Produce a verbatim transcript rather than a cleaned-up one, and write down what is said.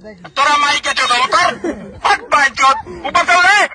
तोरा माई के चोदो कर हट बाई चोद ऊपर चल रहे